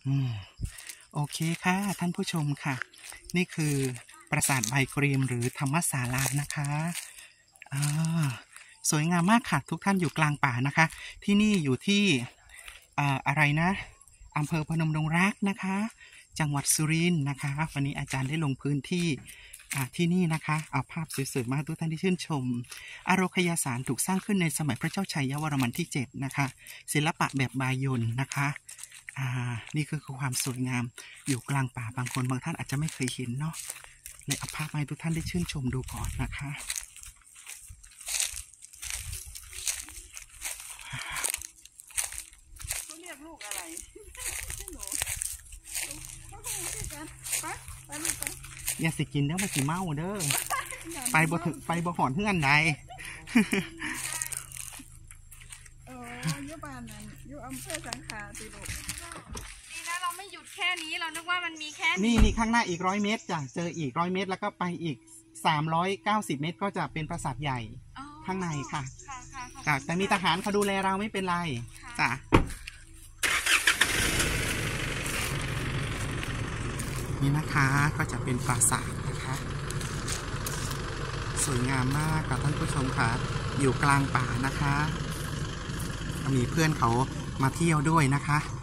อืมโอเคค่ะท่านผู้ชมค่ะนี่คือปราสาทใบกรีมหรือธรรมศาลานะคะอ่าสวยงามมากค่ะทุกท่านอยู่กลางป่านะคะที่นี่อยู่ที่อะไรนะอำเภอพนมดงรักนะคะจังหวัดสุรินทร์นะคะวันนี้อาจารย์ได้ลงพื้นที่ที่นี่นะคะเอาภาพสวยๆมาให้ทุกท่านที่ชื่นชมอโรคยาสารถูกสร้างขึ้นในสมัยพระเจ้าชัยวรมันที่7นะคะศิลปะแบบบายนนะคะนี่คือความสวยงามอยู่กลางป่าบางคนบางท่านอาจจะไม่เคยเห็นเนาะเลยเอาภาพมาให้ทุกท่านได้ชื่นชมดูก่อนนะคะเขาเรียกลูกอะไรหนูเขาคงเรียกกันไปลูกไปอย่าสิกินเด้อมาสิเมาเด้อไปบ่ถึงไปบ่หอนเพื่อนใดยุบานนั้นยุอำเภอสังขารติลูกดีนะเราไม่หยุดแค่นี้เรานึกว่ามันมีแค่นี่ข้างหน้าอีก100 เมตรจ้ะเจออีก100 เมตรแล้วก็ไปอีก390 เมตรก็จะเป็นปราสาทใหญ่ข้างในค่ะแต่มีทหารเขาดูแลเราไม่เป็นไรจ้ะนี่นะคะก็จะเป็นปราสาทนะคะสวยงามมากค่ะท่านผู้ชมค่ะอยู่กลางป่านะคะมีเพื่อนเขามาเที่ยวด้วยนะคะ